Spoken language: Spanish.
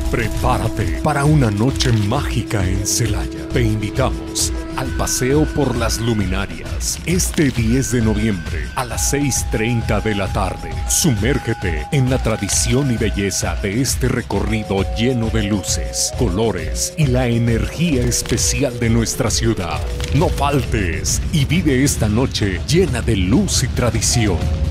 Prepárate para una noche mágica en Celaya. Te invitamos al paseo por las luminarias este 10 de noviembre a las 6:30 de la tarde. Sumérgete en la tradición y belleza de este recorrido lleno de luces, colores y la energía especial de nuestra ciudad. No faltes y vive esta noche llena de luz y tradición.